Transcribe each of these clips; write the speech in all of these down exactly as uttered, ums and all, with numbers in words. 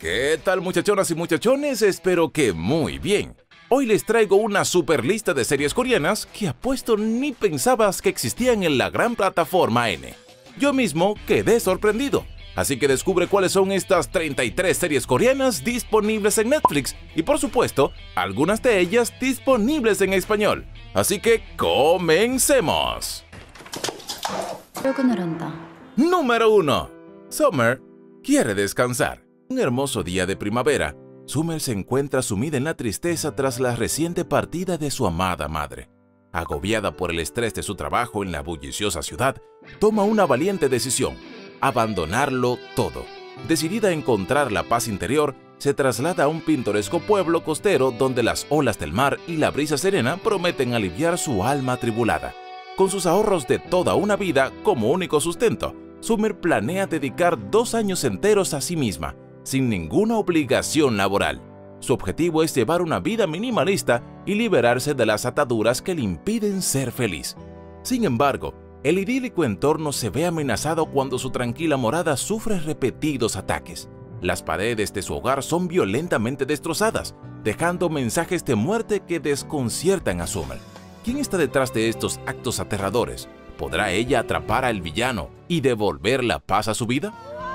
¿Qué tal, muchachonas y muchachones? Espero que muy bien. Hoy les traigo una super lista de series coreanas que apuesto ni pensabas que existían en la gran plataforma N. Yo mismo quedé sorprendido. Así que descubre cuáles son estas treinta y tres series coreanas disponibles en Netflix y, por supuesto, algunas de ellas disponibles en español. Así que comencemos. Número uno. Summer quiere descansar. Un hermoso día de primavera, Summer se encuentra sumida en la tristeza tras la reciente partida de su amada madre. Agobiada por el estrés de su trabajo en la bulliciosa ciudad, toma una valiente decisión: abandonarlo todo. Decidida a encontrar la paz interior, se traslada a un pintoresco pueblo costero donde las olas del mar y la brisa serena prometen aliviar su alma atribulada. Con sus ahorros de toda una vida como único sustento, Summer planea dedicar dos años enteros a sí misma, sin ninguna obligación laboral. Su objetivo es llevar una vida minimalista y liberarse de las ataduras que le impiden ser feliz. Sin embargo, el idílico entorno se ve amenazado cuando su tranquila morada sufre repetidos ataques. Las paredes de su hogar son violentamente destrozadas, dejando mensajes de muerte que desconciertan a Summer. ¿Quién está detrás de estos actos aterradores? ¿Podrá ella atrapar al villano y devolver la paz a su vida?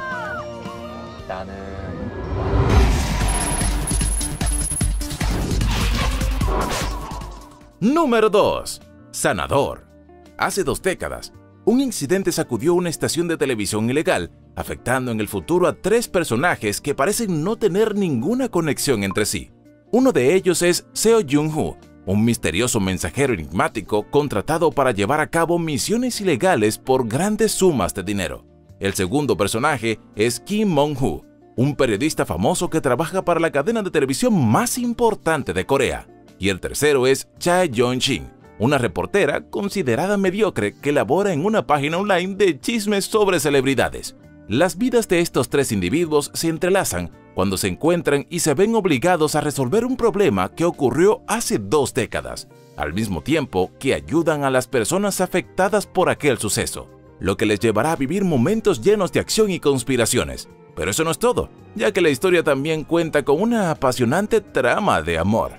Número dos. Sanador. Hace dos décadas, un incidente sacudió una estación de televisión ilegal, afectando en el futuro a tres personajes que parecen no tener ninguna conexión entre sí. Uno de ellos es Seo Jung-ho, un misterioso mensajero enigmático contratado para llevar a cabo misiones ilegales por grandes sumas de dinero. El segundo personaje es Kim Mong-ho, un periodista famoso que trabaja para la cadena de televisión más importante de Corea. Y el tercero es Cha Yeon-shin, una reportera considerada mediocre que labora en una página online de chismes sobre celebridades. Las vidas de estos tres individuos se entrelazan cuando se encuentran y se ven obligados a resolver un problema que ocurrió hace dos décadas, al mismo tiempo que ayudan a las personas afectadas por aquel suceso, lo que les llevará a vivir momentos llenos de acción y conspiraciones. Pero eso no es todo, ya que la historia también cuenta con una apasionante trama de amor.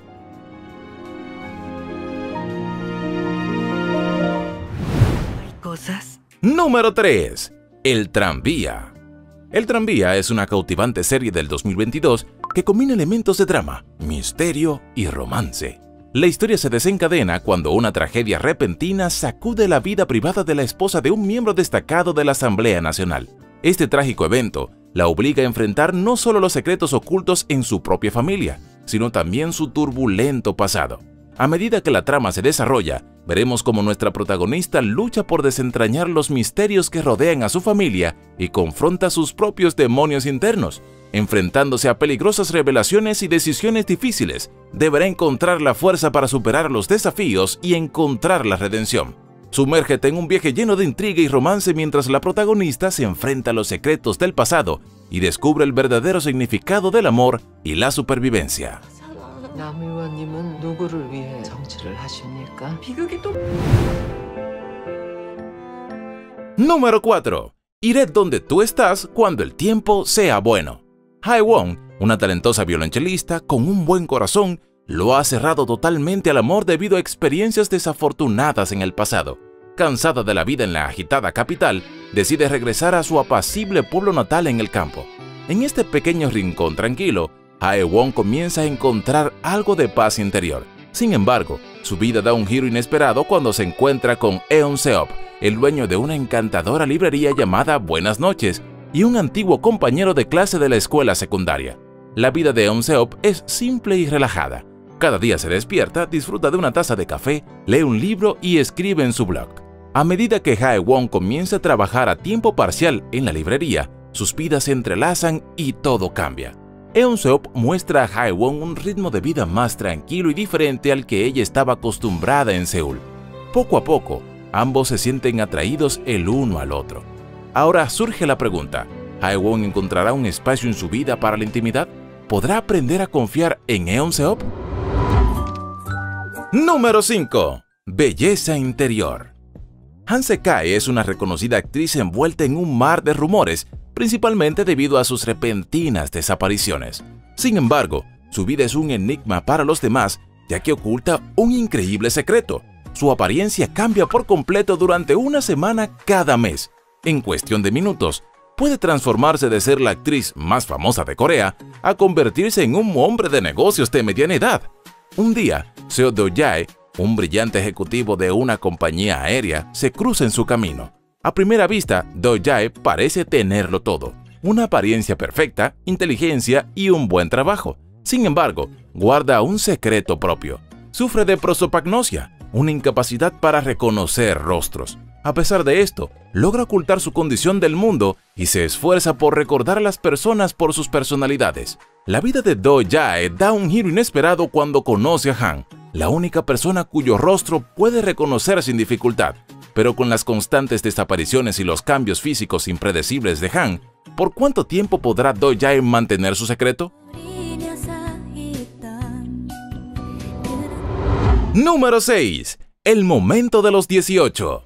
Cosas. Número tres. El tranvía. El tranvía es una cautivante serie del dos mil veintidós que combina elementos de drama, misterio y romance. La historia se desencadena cuando una tragedia repentina sacude la vida privada de la esposa de un miembro destacado de la Asamblea Nacional. Este trágico evento la obliga a enfrentar no solo los secretos ocultos en su propia familia, sino también su turbulento pasado. A medida que la trama se desarrolla, veremos cómo nuestra protagonista lucha por desentrañar los misterios que rodean a su familia y confronta sus propios demonios internos. Enfrentándose a peligrosas revelaciones y decisiones difíciles, deberá encontrar la fuerza para superar los desafíos y encontrar la redención. Sumérgete en un viaje lleno de intriga y romance mientras la protagonista se enfrenta a los secretos del pasado y descubre el verdadero significado del amor y la supervivencia. 남 의원님은 누구를 위해 정치를 하십니까? 비극이 또... Número cuatro. Iré donde tú estás cuando el tiempo sea bueno. Hae-won, una talentosa violonchelista con un buen corazón, lo ha cerrado totalmente al amor debido a experiencias desafortunadas en el pasado. Cansada de la vida en la agitada capital, decide regresar a su apacible pueblo natal en el campo. En este pequeño rincón tranquilo, Hae-won comienza a encontrar algo de paz interior. Sin embargo, su vida da un giro inesperado cuando se encuentra con Eun-seop, el dueño de una encantadora librería llamada Buenas Noches, y un antiguo compañero de clase de la escuela secundaria. La vida de Eun-seop es simple y relajada. Cada día se despierta, disfruta de una taza de café, lee un libro y escribe en su blog. A medida que Hae-won comienza a trabajar a tiempo parcial en la librería, sus vidas se entrelazan y todo cambia. Eun-seop muestra a Hae-won un ritmo de vida más tranquilo y diferente al que ella estaba acostumbrada en Seúl. Poco a poco, ambos se sienten atraídos el uno al otro. Ahora surge la pregunta: ¿Hae-won encontrará un espacio en su vida para la intimidad? ¿Podrá aprender a confiar en Eun-seop? Número cinco. Belleza interior. Han Se-kai es una reconocida actriz envuelta en un mar de rumores, principalmente debido a sus repentinas desapariciones. Sin embargo, su vida es un enigma para los demás, ya que oculta un increíble secreto. Su apariencia cambia por completo durante una semana cada mes. En cuestión de minutos, puede transformarse de ser la actriz más famosa de Corea a convertirse en un hombre de negocios de mediana edad. Un día, Seo Do-jae, un brillante ejecutivo de una compañía aérea, se cruza en su camino. A primera vista, Do-jae parece tenerlo todo: una apariencia perfecta, inteligencia y un buen trabajo. Sin embargo, guarda un secreto propio. Sufre de prosopagnosia, una incapacidad para reconocer rostros. A pesar de esto, logra ocultar su condición del mundo y se esfuerza por recordar a las personas por sus personalidades. La vida de Do-jae da un giro inesperado cuando conoce a Han, la única persona cuyo rostro puede reconocer sin dificultad. Pero con las constantes desapariciones y los cambios físicos impredecibles de Han, ¿por cuánto tiempo podrá Do-jae mantener su secreto? Número seis. El momento de los dieciocho.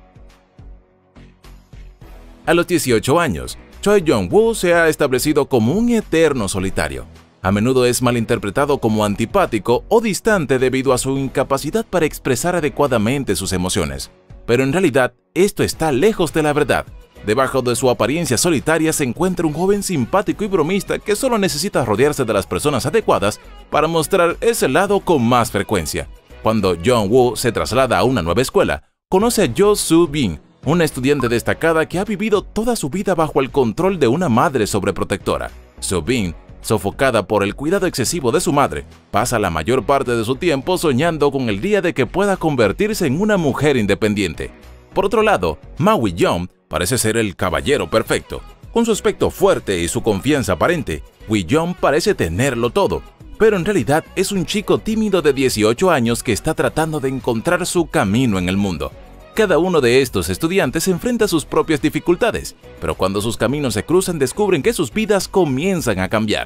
A los dieciocho años, Choi Jong-woo se ha establecido como un eterno solitario. A menudo es malinterpretado como antipático o distante debido a su incapacidad para expresar adecuadamente sus emociones. Pero en realidad, esto está lejos de la verdad. Debajo de su apariencia solitaria se encuentra un joven simpático y bromista que solo necesita rodearse de las personas adecuadas para mostrar ese lado con más frecuencia. Cuando Jong-woo se traslada a una nueva escuela, conoce a Jo Soo-bin, una estudiante destacada que ha vivido toda su vida bajo el control de una madre sobreprotectora. Soo-bin, sofocada por el cuidado excesivo de su madre, pasa la mayor parte de su tiempo soñando con el día de que pueda convertirse en una mujer independiente. Por otro lado, Ma Wi-young parece ser el caballero perfecto. Con su aspecto fuerte y su confianza aparente, Wi-young parece tenerlo todo, pero en realidad es un chico tímido de dieciocho años que está tratando de encontrar su camino en el mundo. Cada uno de estos estudiantes enfrenta sus propias dificultades, pero cuando sus caminos se cruzan descubren que sus vidas comienzan a cambiar.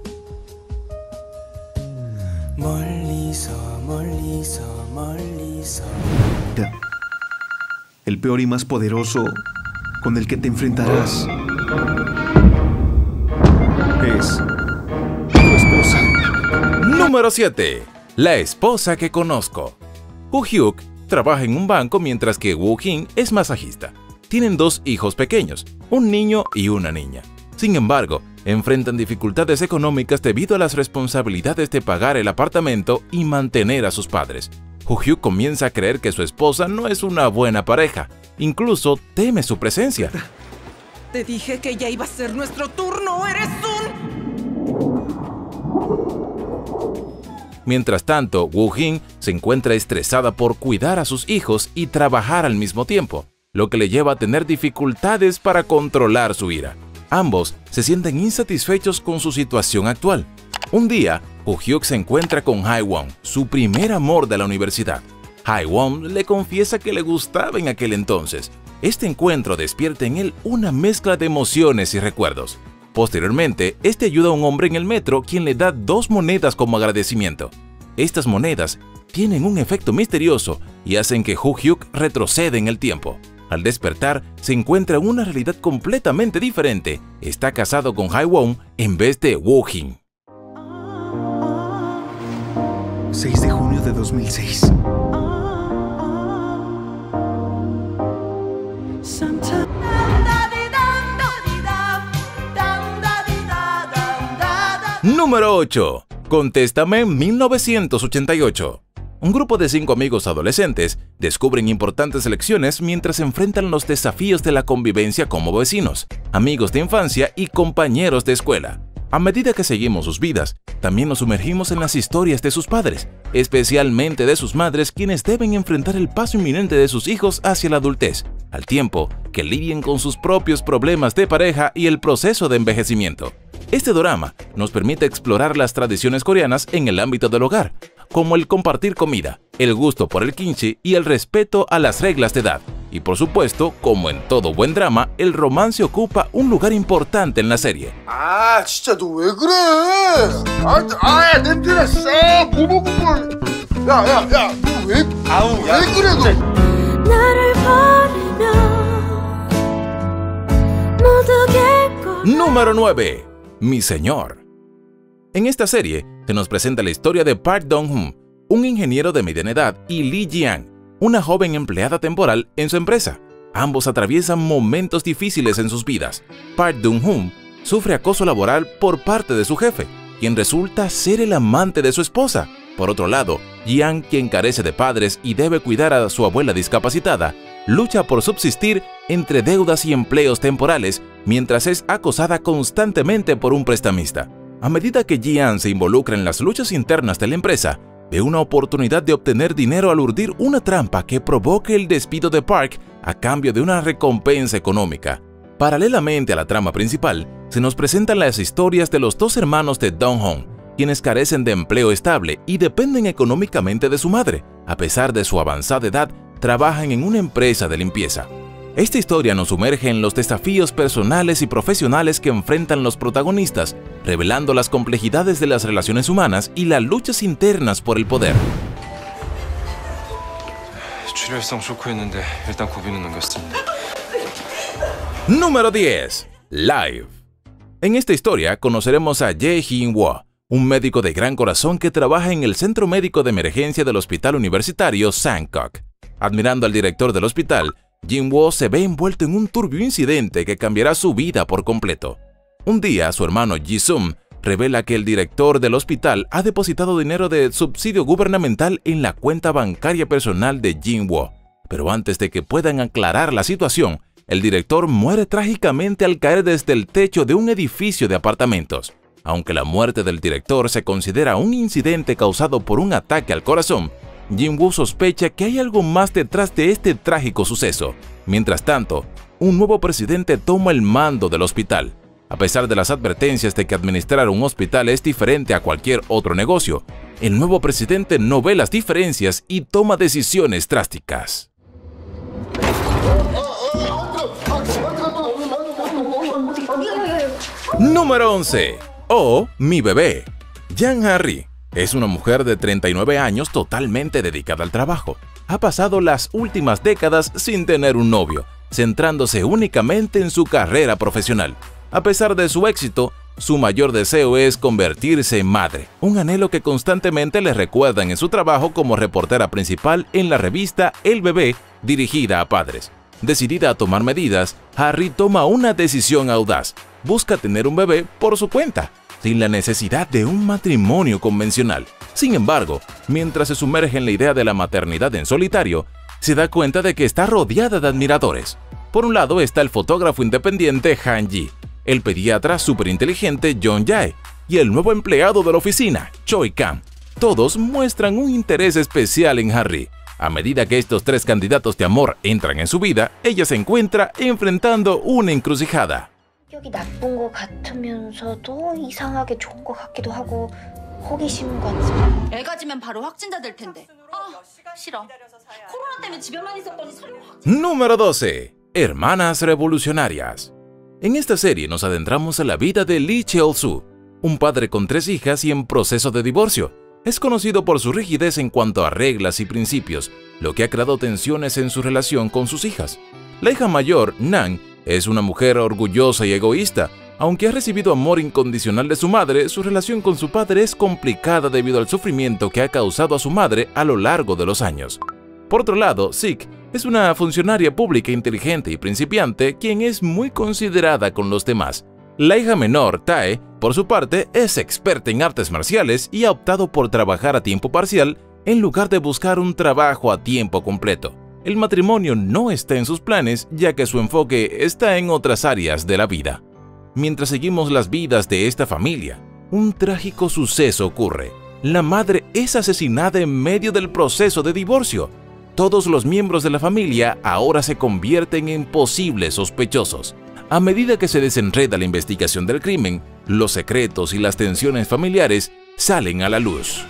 El peor y más poderoso con el que te enfrentarás es tu esposa. Número siete. La esposa que conozco. Woo-hyuk trabaja en un banco mientras que Woo-jin es masajista. Tienen dos hijos pequeños, un niño y una niña. Sin embargo, enfrentan dificultades económicas debido a las responsabilidades de pagar el apartamento y mantener a sus padres. Woo-hyuk comienza a creer que su esposa no es una buena pareja. Incluso teme su presencia. Te dije que ya iba a ser nuestro turno. ¡Eres un...! Mientras tanto, Woo-jin se encuentra estresada por cuidar a sus hijos y trabajar al mismo tiempo, lo que le lleva a tener dificultades para controlar su ira. Ambos se sienten insatisfechos con su situación actual. Un día, Woo-hyuk se encuentra con Hae-won, su primer amor de la universidad. Hae-won le confiesa que le gustaba en aquel entonces. Este encuentro despierta en él una mezcla de emociones y recuerdos. Posteriormente, este ayuda a un hombre en el metro quien le da dos monedas como agradecimiento. Estas monedas tienen un efecto misterioso y hacen que Woo-hyuk retroceda en el tiempo. Al despertar, se encuentra en una realidad completamente diferente. Está casado con Hae-won en vez de Woo-jin. seis de junio de dos mil seis. Número ocho. Contéstame en mil novecientos ochenta y ocho. Un grupo de cinco amigos adolescentes descubren importantes lecciones mientras enfrentan los desafíos de la convivencia como vecinos, amigos de infancia y compañeros de escuela. A medida que seguimos sus vidas, también nos sumergimos en las historias de sus padres, especialmente de sus madres, quienes deben enfrentar el paso inminente de sus hijos hacia la adultez, al tiempo que lidien con sus propios problemas de pareja y el proceso de envejecimiento. Este drama nos permite explorar las tradiciones coreanas en el ámbito del hogar, como el compartir comida, el gusto por el kimchi y el respeto a las reglas de edad. Y por supuesto, como en todo buen drama, el romance ocupa un lugar importante en la serie. 아, 진짜 너 왜 그래? 아, 아, 냄새 났어. 뭐뭐뭐. 야, 야, 야, 너 왜? 아우, 왜 그래 너? Número nueve. Mi señor. En esta serie se nos presenta la historia de Park Dong-hoon, un ingeniero de mediana edad, y Lee Ji-an, una joven empleada temporal en su empresa. Ambos atraviesan momentos difíciles en sus vidas. Park Dong-hoon sufre acoso laboral por parte de su jefe, quien resulta ser el amante de su esposa. Por otro lado, Ji-an, quien carece de padres y debe cuidar a su abuela discapacitada, lucha por subsistir entre deudas y empleos temporales mientras es acosada constantemente por un prestamista. A medida que Ji-an se involucra en las luchas internas de la empresa, ve una oportunidad de obtener dinero al urdir una trampa que provoque el despido de Park a cambio de una recompensa económica. Paralelamente a la trama principal, se nos presentan las historias de los dos hermanos de Dong-hoon, quienes carecen de empleo estable y dependen económicamente de su madre. A pesar de su avanzada edad, trabajan en una empresa de limpieza. Esta historia nos sumerge en los desafíos personales y profesionales que enfrentan los protagonistas, revelando las complejidades de las relaciones humanas y las luchas internas por el poder. Número diez. Live. En esta historia conoceremos a Jae Hyun-woo, un médico de gran corazón que trabaja en el Centro Médico de Emergencia del Hospital Universitario Sangkok. Admirando al director del hospital, Jin-woo se ve envuelto en un turbio incidente que cambiará su vida por completo. Un día, su hermano Ji-sum revela que el director del hospital ha depositado dinero de subsidio gubernamental en la cuenta bancaria personal de Jin-woo. Pero antes de que puedan aclarar la situación, el director muere trágicamente al caer desde el techo de un edificio de apartamentos. Aunque la muerte del director se considera un incidente causado por un ataque al corazón, Jin-woo sospecha que hay algo más detrás de este trágico suceso. Mientras tanto, un nuevo presidente toma el mando del hospital. A pesar de las advertencias de que administrar un hospital es diferente a cualquier otro negocio, el nuevo presidente no ve las diferencias y toma decisiones drásticas. Número once. Oh, mi bebé. Jang Ha-ri es una mujer de treinta y nueve años totalmente dedicada al trabajo. Ha pasado las últimas décadas sin tener un novio, centrándose únicamente en su carrera profesional. A pesar de su éxito, su mayor deseo es convertirse en madre, un anhelo que constantemente le recuerdan en su trabajo como reportera principal en la revista El Bebé, dirigida a padres. Decidida a tomar medidas, Ha-ri toma una decisión audaz. Busca tener un bebé por su cuenta, sin la necesidad de un matrimonio convencional. Sin embargo, mientras se sumerge en la idea de la maternidad en solitario, se da cuenta de que está rodeada de admiradores. Por un lado está el fotógrafo independiente Han Ji, el pediatra superinteligente Jong Jae y el nuevo empleado de la oficina, Choi Kang. Todos muestran un interés especial en Ha-ri. A medida que estos tres candidatos de amor entran en su vida, ella se encuentra enfrentando una encrucijada. 성격이 나쁜 것 같으면서도 이상하게 좋은 것 같기도 하고 호기심 같지. 애 가지면 바로 확진자 될 텐데. 아, 싫어. 코로나 때문에 집에만 있었더니 서로 확진. Número doce. Hermanas revolucionarias. En esta serie nos adentramos a la vida de Lee Cheol-soo, un padre con tres hijas y en proceso de divorcio. Es conocido por su rigidez en cuanto a reglas y principios, lo que ha creado tensiones en su relación con sus hijas. La hija mayor, Nan, es una mujer orgullosa y egoísta. Aunque ha recibido amor incondicional de su madre, su relación con su padre es complicada debido al sufrimiento que ha causado a su madre a lo largo de los años. Por otro lado, Sik es una funcionaria pública inteligente y principiante, quien es muy considerada con los demás. La hija menor, Tae, por su parte, es experta en artes marciales y ha optado por trabajar a tiempo parcial en lugar de buscar un trabajo a tiempo completo. El matrimonio no está en sus planes, ya que su enfoque está en otras áreas de la vida. Mientras seguimos las vidas de esta familia, un trágico suceso ocurre. La madre es asesinada en medio del proceso de divorcio. Todos los miembros de la familia ahora se convierten en posibles sospechosos. A medida que se desenreda la investigación del crimen, los secretos y las tensiones familiares salen a la luz.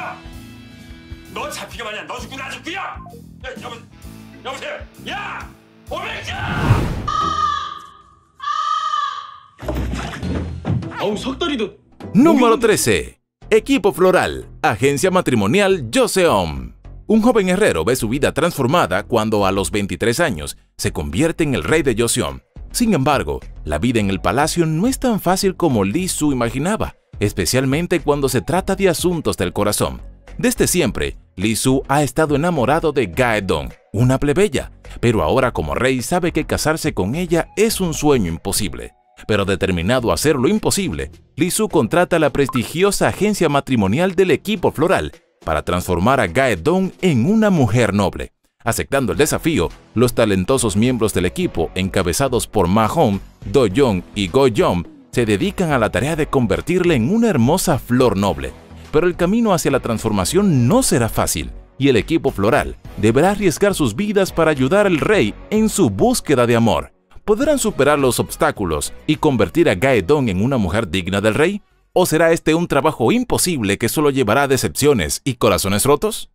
Número trece. Equipo Floral, agencia matrimonial Joseon. Un joven herrero ve su vida transformada cuando a los veintitrés años se convierte en el rey de Joseon. Sin embargo, la vida en el palacio no es tan fácil como Lee Soo imaginaba, especialmente cuando se trata de asuntos del corazón. Desde siempre, Lee Soo ha estado enamorado de Gae-dong, una plebeya, pero ahora como rey sabe que casarse con ella es un sueño imposible. Pero determinado a hacer lo imposible, Lee Soo contrata a la prestigiosa agencia matrimonial del equipo floral para transformar a Gae-dong en una mujer noble. Aceptando el desafío, los talentosos miembros del equipo, encabezados por Ma-hong, Do-young y Go-yeon, se dedican a la tarea de convertirla en una hermosa flor noble. Pero el camino hacia la transformación no será fácil, y el equipo floral deberá arriesgar sus vidas para ayudar al rey en su búsqueda de amor. ¿Podrán superar los obstáculos y convertir a Gae-dong en una mujer digna del rey? ¿O será este un trabajo imposible que solo llevará a decepciones y corazones rotos?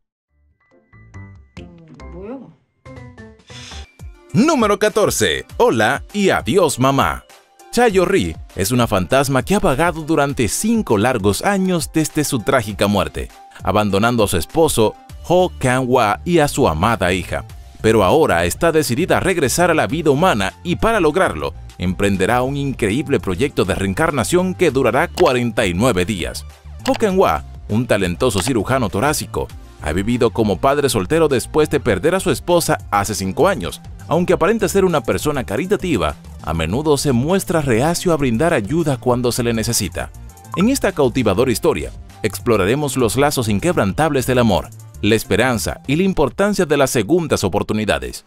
Número catorce. Hola y adiós mamá. Chayo-ri es una fantasma que ha vagado durante cinco largos años desde su trágica muerte, abandonando a su esposo Ho Kang-hwa y a su amada hija. Pero ahora está decidida a regresar a la vida humana y para lograrlo, emprenderá un increíble proyecto de reencarnación que durará cuarenta y nueve días. Ho Kang-hwa, un talentoso cirujano torácico, ha vivido como padre soltero después de perder a su esposa hace cinco años. Aunque aparenta ser una persona caritativa, a menudo se muestra reacio a brindar ayuda cuando se le necesita. En esta cautivadora historia, exploraremos los lazos inquebrantables del amor, la esperanza y la importancia de las segundas oportunidades.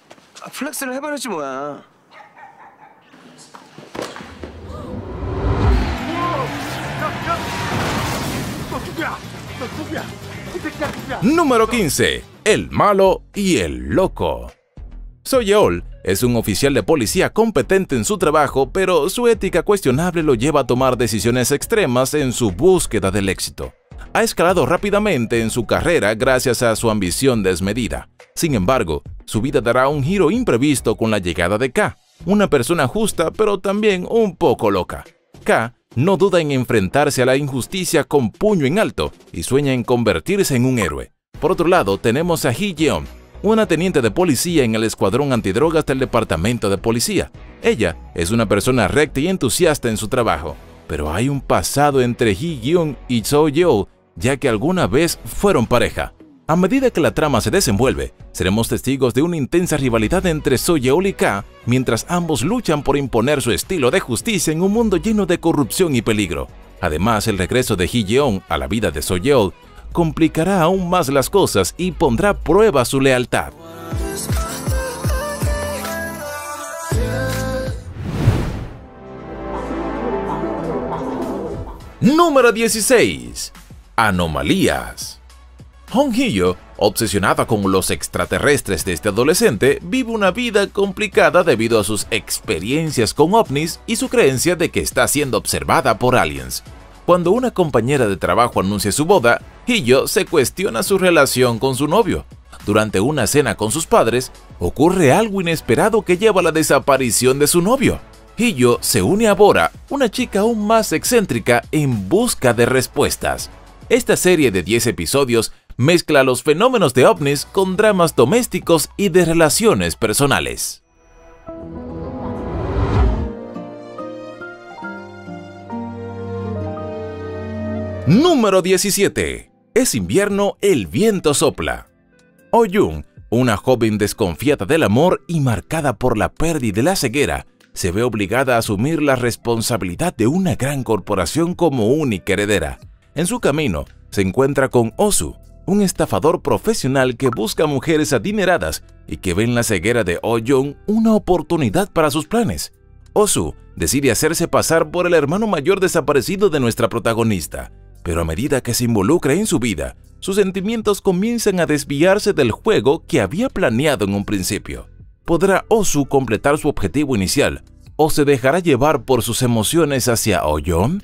Número quince. El malo y el loco. So Yeol es un oficial de policía competente en su trabajo, pero su ética cuestionable lo lleva a tomar decisiones extremas en su búsqueda del éxito. Ha escalado rápidamente en su carrera gracias a su ambición desmedida. Sin embargo, su vida dará un giro imprevisto con la llegada de K, una persona justa pero también un poco loca. K no duda en enfrentarse a la injusticia con puño en alto y sueña en convertirse en un héroe. Por otro lado, tenemos a Hee-jeon, una teniente de policía en el escuadrón antidrogas del departamento de policía. Ella es una persona recta y entusiasta en su trabajo, pero hay un pasado entre Hee-jeon y So Yeol, ya que alguna vez fueron pareja. A medida que la trama se desenvuelve, seremos testigos de una intensa rivalidad entre So Yeol y K, mientras ambos luchan por imponer su estilo de justicia en un mundo lleno de corrupción y peligro. Además, el regreso de Hee-jeon a la vida de So Yeol complicará aún más las cosas y pondrá a prueba su lealtad. Número dieciséis. Anomalías. Hong Hee-yo, obsesionada con los extraterrestres desde adolescente, vive una vida complicada debido a sus experiencias con ovnis y su creencia de que está siendo observada por aliens. Cuando una compañera de trabajo anuncia su boda, Hee-yo se cuestiona su relación con su novio. Durante una cena con sus padres, ocurre algo inesperado que lleva a la desaparición de su novio. Hee-yo se une a Bora, una chica aún más excéntrica, en busca de respuestas. Esta serie de diez episodios mezcla los fenómenos de ovnis con dramas domésticos y de relaciones personales. Número diecisiete. Es invierno, el viento sopla. Oh-jung, una joven desconfiada del amor y marcada por la pérdida y la ceguera, se ve obligada a asumir la responsabilidad de una gran corporación como única heredera. En su camino, se encuentra con Oh-soo, un estafador profesional que busca mujeres adineradas y que ve en la ceguera de Oh-jung una oportunidad para sus planes. Oh-soo decide hacerse pasar por el hermano mayor desaparecido de nuestra protagonista, pero a medida que se involucra en su vida, sus sentimientos comienzan a desviarse del juego que había planeado en un principio. ¿Podrá Oh-soo completar su objetivo inicial o se dejará llevar por sus emociones hacia Oh-jung?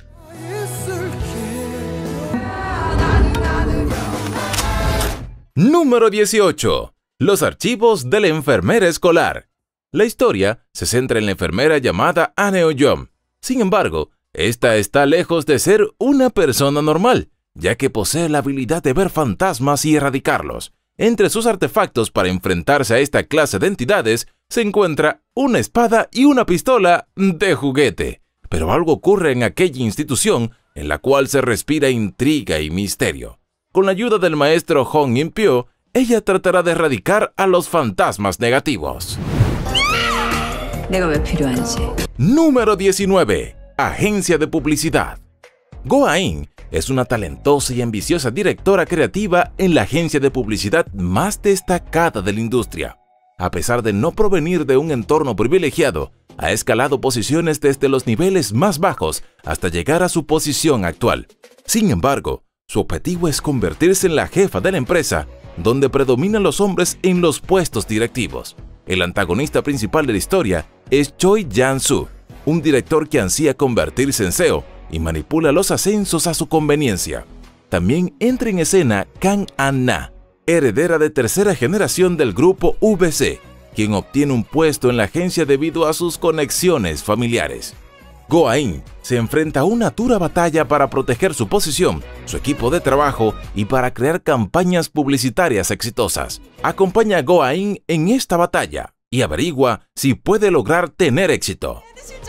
Número dieciocho. Los archivos de la enfermera escolar. La historia se centra en la enfermera llamada Ahn Oh-jung. Sin embargo, esta está lejos de ser una persona normal, ya que posee la habilidad de ver fantasmas y erradicarlos. Entre sus artefactos para enfrentarse a esta clase de entidades se encuentra una espada y una pistola de juguete. Pero algo ocurre en aquella institución en la cual se respira intriga y misterio. Con la ayuda del maestro Hong In-pyo, ella tratará de erradicar a los fantasmas negativos. 내가 왜 필요한지. Número diecinueve. Agencia de publicidad. Go A-in es una talentosa y ambiciosa directora creativa en la agencia de publicidad más destacada de la industria. A pesar de no provenir de un entorno privilegiado, ha escalado posiciones desde los niveles más bajos hasta llegar a su posición actual. Sin embargo, su objetivo es convertirse en la jefa de la empresa, donde predominan los hombres en los puestos directivos. El antagonista principal de la historia es Choi Jan-soo, un director que ansía convertirse en C E O y manipula los ascensos a su conveniencia. También entra en escena Kang An-na, heredera de tercera generación del grupo V C, quien obtiene un puesto en la agencia debido a sus conexiones familiares. Go A-in se enfrenta a una dura batalla para proteger su posición, su equipo de trabajo y para crear campañas publicitarias exitosas. Acompaña a Go A-in en esta batalla y averigua si puede lograr tener éxito.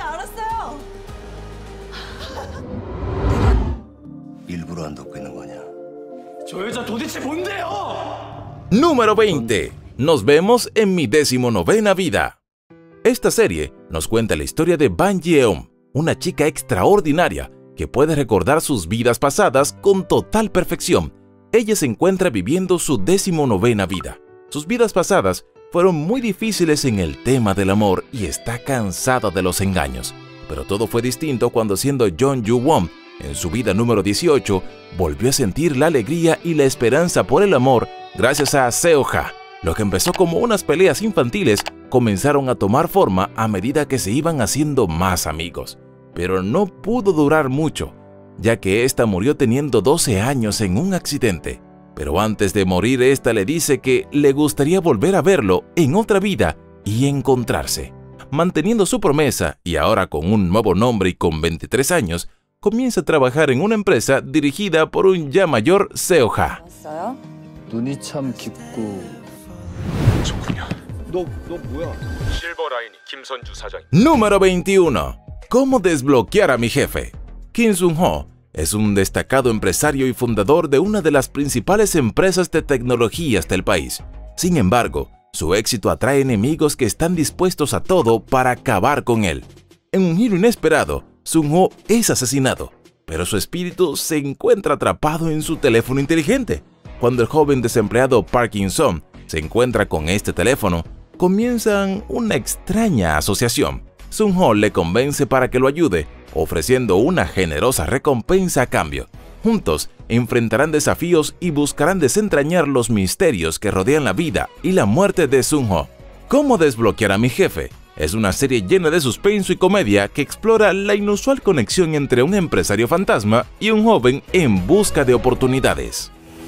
Número veinte. Nos vemos en mi decimonovena vida. Esta serie nos cuenta la historia de Ban Yeon, una chica extraordinaria que puede recordar sus vidas pasadas con total perfección. Ella se encuentra viviendo su decimonovena vida. Sus vidas pasadas fueron muy difíciles en el tema del amor y está cansada de los engaños. Pero todo fue distinto cuando, siendo Jeon Yu-won en su vida número dieciocho, volvió a sentir la alegría y la esperanza por el amor gracias a Seo-ha. Lo que empezó como unas peleas infantiles comenzaron a tomar forma a medida que se iban haciendo más amigos. Pero no pudo durar mucho, ya que ésta murió teniendo doce años en un accidente. Pero antes de morir, ésta le dice que le gustaría volver a verlo en otra vida y encontrarse. Manteniendo su promesa y ahora con un nuevo nombre y con veintitrés años, comienza a trabajar en una empresa dirigida por un ya mayor Seo-ha. 눈이 참 깊고. Número veintiuno. ¿Cómo desbloquear a mi jefe? Kim Sun-ho es un destacado empresario y fundador de una de las principales empresas de tecnologías del país. Sin embargo, su éxito atrae enemigos que están dispuestos a todo para acabar con él. En un giro inesperado, Sun-ho es asesinado, pero su espíritu se encuentra atrapado en su teléfono inteligente. Cuando el joven desempleado Park In-sung se encuentra con este teléfono, comienzan una extraña asociación. Sun-ho le convence para que lo ayude, ofreciendo una generosa recompensa a cambio. Juntos enfrentarán desafíos y buscarán desentrañar los misterios que rodean la vida y la muerte de Sun-ho. ¿Cómo desbloquear a mi jefe? Es una serie llena de suspenso y comedia que explora la inusual conexión entre un empresario fantasma y un joven en busca de oportunidades.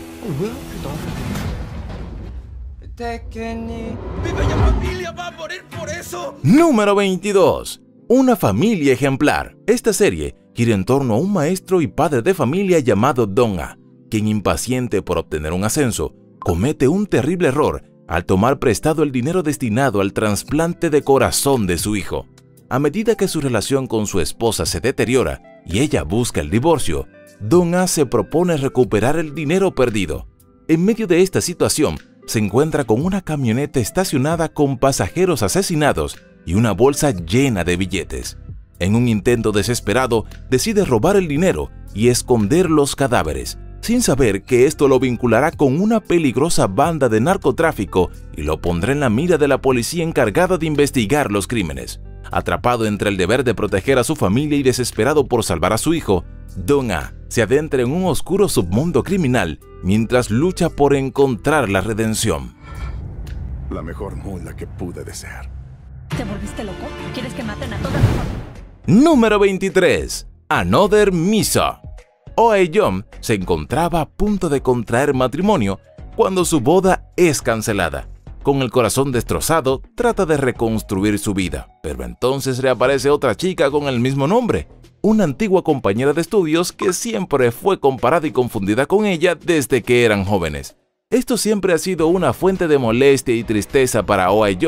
Número veintidós. Una familia ejemplar. Esta serie gira en torno a un maestro y padre de familia llamado Dong-a, quien, impaciente por obtener un ascenso, comete un terrible error al tomar prestado el dinero destinado al trasplante de corazón de su hijo. A medida que su relación con su esposa se deteriora y ella busca el divorcio, Dong-a se propone recuperar el dinero perdido. En medio de esta situación, se encuentra con una camioneta estacionada con pasajeros asesinados y una bolsa llena de billetes. En un intento desesperado, decide robar el dinero y esconder los cadáveres, sin saber que esto lo vinculará con una peligrosa banda de narcotráfico y lo pondrá en la mira de la policía encargada de investigar los crímenes. Atrapado entre el deber de proteger a su familia y desesperado por salvar a su hijo, Dong-a se adentra en un oscuro submundo criminal mientras lucha por encontrar la redención. La mejor mula que pude desear. ¿Te volviste loco? ¿Quieres que maten a todas? Número veintitrés. Another Miso. Oh Hae-yeon se encontraba a punto de contraer matrimonio cuando su boda es cancelada. Con el corazón destrozado, trata de reconstruir su vida, pero entonces reaparece otra chica con el mismo nombre, una antigua compañera de estudios que siempre fue comparada y confundida con ella desde que eran jóvenes. Esto siempre ha sido una fuente de molestia y tristeza para Oh Hae-yeon,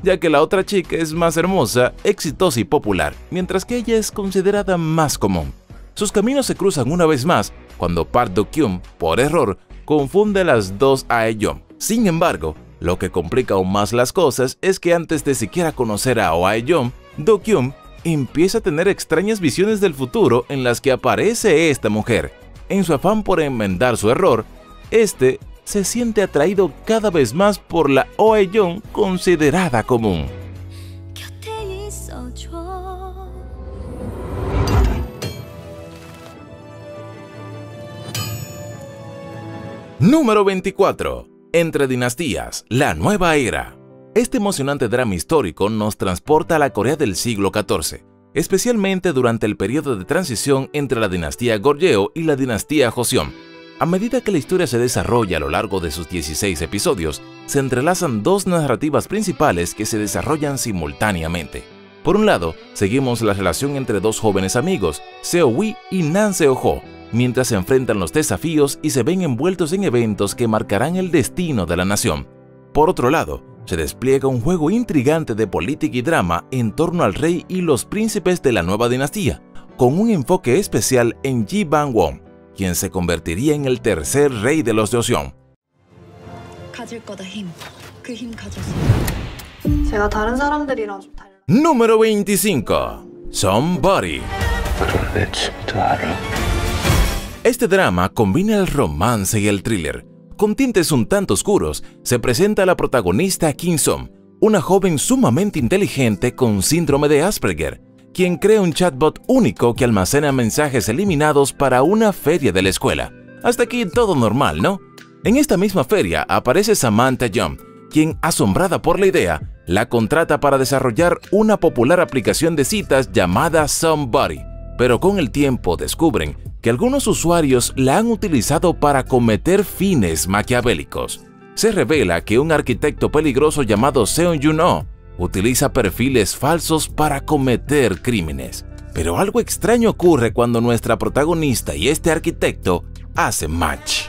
ya que la otra chica es más hermosa, exitosa y popular, mientras que ella es considerada más común. Sus caminos se cruzan una vez más cuando Park Do-kyun, por error, confunde a las dos Ae-yeon. Sin embargo, lo que complica aún más las cosas es que antes de siquiera conocer a Ae-yeon, Do-kyun empieza a tener extrañas visiones del futuro en las que aparece esta mujer. En su afán por enmendar su error, este se siente atraído cada vez más por la Ae-yeon considerada común. Número veinticuatro. Entre dinastías, la nueva era. Este emocionante drama histórico nos transporta a la Corea del siglo catorce, especialmente durante el periodo de transición entre la dinastía Goryeo y la dinastía Joseon. A medida que la historia se desarrolla a lo largo de sus dieciséis episodios, se entrelazan dos narrativas principales que se desarrollan simultáneamente. Por un lado, seguimos la relación entre dos jóvenes amigos, Seo-wi y Nan Seo-ho, mientras se enfrentan los desafíos y se ven envueltos en eventos que marcarán el destino de la nación. Por otro lado, se despliega un juego intrigante de política y drama en torno al rey y los príncipes de la nueva dinastía, con un enfoque especial en Ji Bang-won, quien se convertiría en el tercer rey de los Joseon. Número veinticinco. Somebody. Este drama combina el romance y el thriller. Con tintes un tanto oscuros, se presenta a la protagonista Kim Som, una joven sumamente inteligente con síndrome de Asperger, quien crea un chatbot único que almacena mensajes eliminados para una feria de la escuela. Hasta aquí todo normal, ¿no? En esta misma feria aparece Samantha Young, quien, asombrada por la idea, la contrata para desarrollar una popular aplicación de citas llamada Somebody, pero con el tiempo descubren que algunos usuarios la han utilizado para cometer fines maquiavélicos. Se revela que un arquitecto peligroso llamado Seon Jun-ho utiliza perfiles falsos para cometer crímenes. Pero algo extraño ocurre cuando nuestra protagonista y este arquitecto hacen match.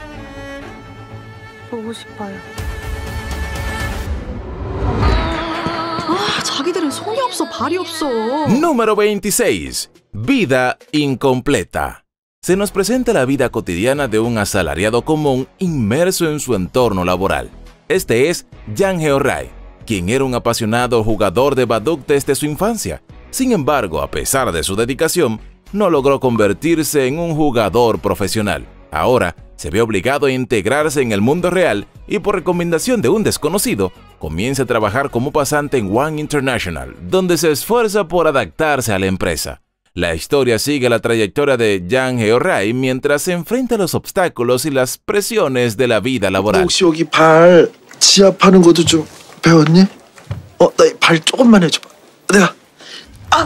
Número veintiséis. Vida incompleta. Se nos presenta la vida cotidiana de un asalariado común inmerso en su entorno laboral. Este es Jang Heo-rae, quien era un apasionado jugador de baduk desde su infancia. Sin embargo, a pesar de su dedicación, no logró convertirse en un jugador profesional. Ahora se ve obligado a integrarse en el mundo real y, por recomendación de un desconocido, comienza a trabajar como pasante en One International, donde se esfuerza por adaptarse a la empresa. La historia sigue la trayectoria de Jang Heo-rae mientras se enfrenta a los obstáculos y las presiones de la vida laboral. 혹시 여기 발 지압하는 것도 좀 배웠니? 어, 나 발 조금만 해줘봐. 내가 아!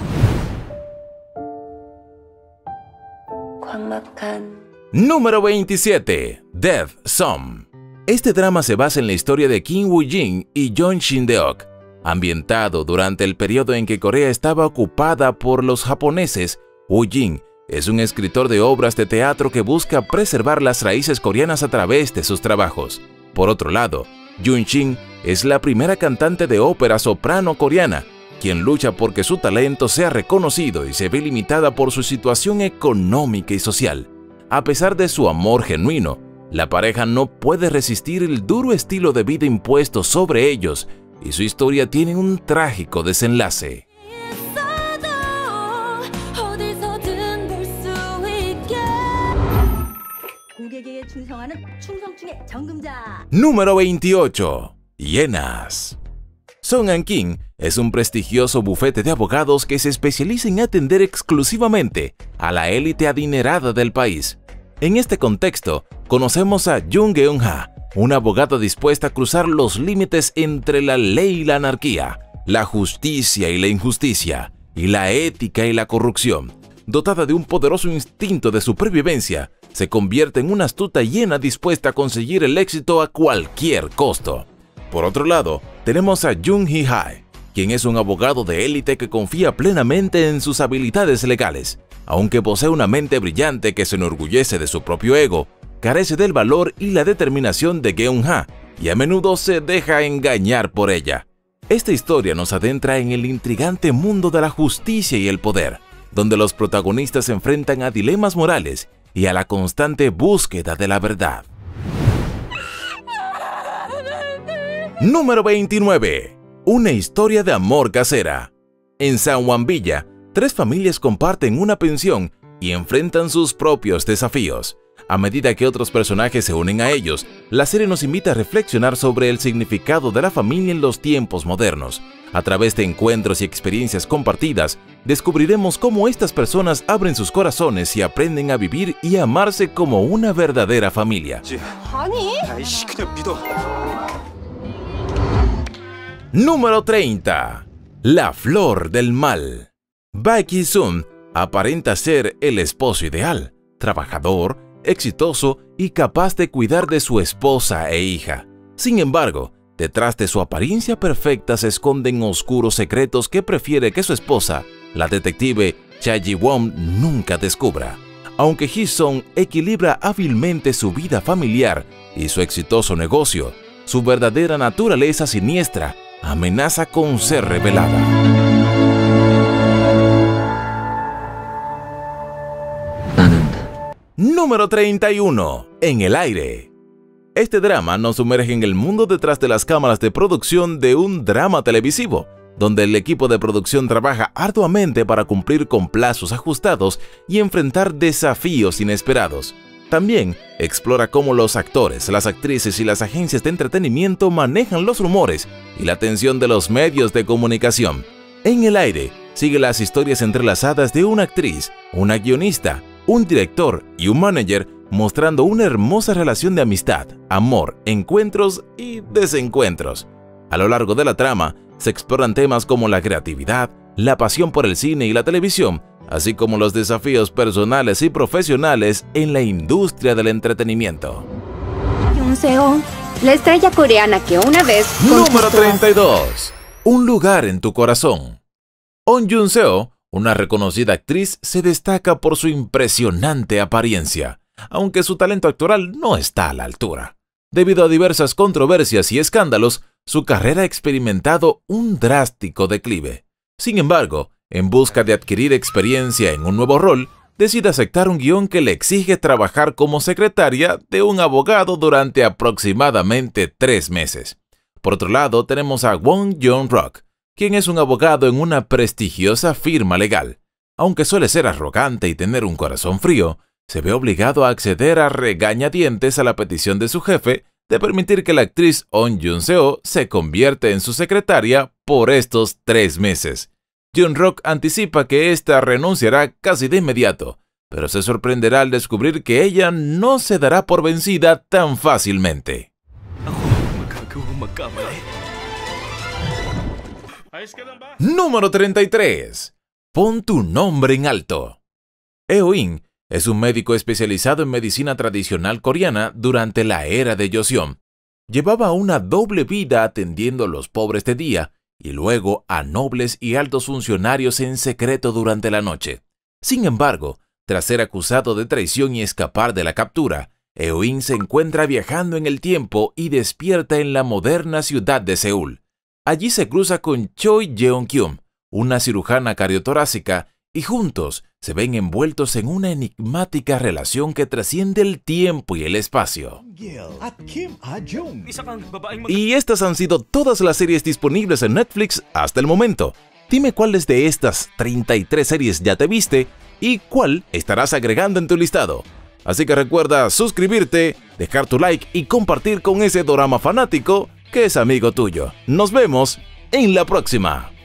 Número veintisiete. Death Sum. Este drama se basa en la historia de Kim Woo-jin y Jeon Shin-deok, ambientado durante el periodo en que Corea estaba ocupada por los japoneses. Woo-jin es un escritor de obras de teatro que busca preservar las raíces coreanas a través de sus trabajos. Por otro lado, Jun-shin es la primera cantante de ópera soprano coreana, quien lucha porque su talento sea reconocido y se ve limitada por su situación económica y social. A pesar de su amor genuino, la pareja no puede resistir el duro estilo de vida impuesto sobre ellos y su historia tiene un trágico desenlace. Número veintiocho. Hienas. Song An-kin es un prestigioso bufete de abogados que se especializa en atender exclusivamente a la élite adinerada del país. En este contexto, conocemos a Jung Geun-ha, una abogada dispuesta a cruzar los límites entre la ley y la anarquía, la justicia y la injusticia, y la ética y la corrupción. Dotada de un poderoso instinto de supervivencia, se convierte en una astuta hiena dispuesta a conseguir el éxito a cualquier costo. Por otro lado, tenemos a Jung Hee-hae, quien es un abogado de élite que confía plenamente en sus habilidades legales. Aunque posee una mente brillante que se enorgullece de su propio ego, carece del valor y la determinación de Geun-ha y a menudo se deja engañar por ella. Esta historia nos adentra en el intrigante mundo de la justicia y el poder, donde los protagonistas se enfrentan a dilemas morales y a la constante búsqueda de la verdad. Número veintinueve. Una historia de amor casera. En San Juan Villa, tres familias comparten una pensión y enfrentan sus propios desafíos. A medida que otros personajes se unen a ellos, la serie nos invita a reflexionar sobre el significado de la familia en los tiempos modernos. A través de encuentros y experiencias compartidas, descubriremos cómo estas personas abren sus corazones y aprenden a vivir y a amarse como una verdadera familia. Número treinta. La flor del mal. Baek Ki-sun aparenta ser el esposo ideal, trabajador, exitoso y capaz de cuidar de su esposa e hija. Sin embargo, detrás de su apariencia perfecta se esconden oscuros secretos que prefiere que su esposa, la detective Cha Ji-won, nunca descubra. Aunque Hee-sung equilibra hábilmente su vida familiar y su exitoso negocio, su verdadera naturaleza siniestra amenaza con ser revelada. Número treinta y uno. En el aire. Este drama nos sumerge en el mundo detrás de las cámaras de producción de un drama televisivo, donde el equipo de producción trabaja arduamente para cumplir con plazos ajustados y enfrentar desafíos inesperados. También explora cómo los actores, las actrices y las agencias de entretenimiento manejan los rumores y la atención de los medios de comunicación. En el aire sigue las historias entrelazadas de una actriz, una guionista, un director y un manager, mostrando una hermosa relación de amistad, amor, encuentros y desencuentros. A lo largo de la trama se exploran temas como la creatividad, la pasión por el cine y la televisión, así como los desafíos personales y profesionales en la industria del entretenimiento. Yoon-seo, la estrella coreana que una vez... Número treinta y dos. Un lugar en tu corazón. Oh Yoon-seo, una reconocida actriz, se destaca por su impresionante apariencia, aunque su talento actoral no está a la altura. Debido a diversas controversias y escándalos, su carrera ha experimentado un drástico declive. Sin embargo, en busca de adquirir experiencia en un nuevo rol, decide aceptar un guión que le exige trabajar como secretaria de un abogado durante aproximadamente tres meses. Por otro lado, tenemos a Won Jong-rock, quien es un abogado en una prestigiosa firma legal. Aunque suele ser arrogante y tener un corazón frío, se ve obligado a acceder a regañadientes a la petición de su jefe de permitir que la actriz Oh Yoon-seo se convierta en su secretaria por estos tres meses. Jong-rock anticipa que ésta renunciará casi de inmediato, pero se sorprenderá al descubrir que ella no se dará por vencida tan fácilmente. Número treinta y tres. Pon tu nombre en alto. Eo-in es un médico especializado en medicina tradicional coreana durante la era de Joseon. Llevaba una doble vida atendiendo a los pobres de día y luego a nobles y altos funcionarios en secreto durante la noche. Sin embargo, tras ser acusado de traición y escapar de la captura, Eo-in se encuentra viajando en el tiempo y despierta en la moderna ciudad de Seúl. Allí se cruza con Choi Jeong-kyun, una cirujana cardiotorácica, y juntos se ven envueltos en una enigmática relación que trasciende el tiempo y el espacio. Y estas han sido todas las series disponibles en Netflix hasta el momento. Dime cuáles de estas treinta y tres series ya te viste y cuál estarás agregando en tu listado. Así que recuerda suscribirte, dejar tu like y compartir con ese dorama fanático que es amigo tuyo. Nos vemos en la próxima.